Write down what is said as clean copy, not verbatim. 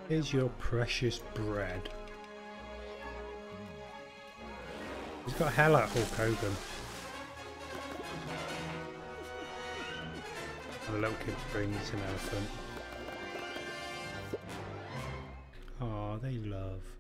Here's your precious bread. He's got hell at Hulk Hogan. And a little kid brings an elephant. Oh, they love.